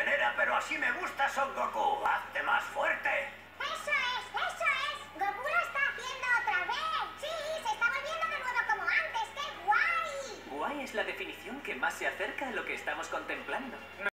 regenera, pero así me gusta, Son Goku. ¡Hazte más fuerte! ¡Eso es! ¡Eso es! ¡Goku lo está haciendo otra vez! ¡Sí! ¡Se está volviendo de nuevo como antes! ¡Qué guay! Guay es la definición que más se acerca a lo que estamos contemplando.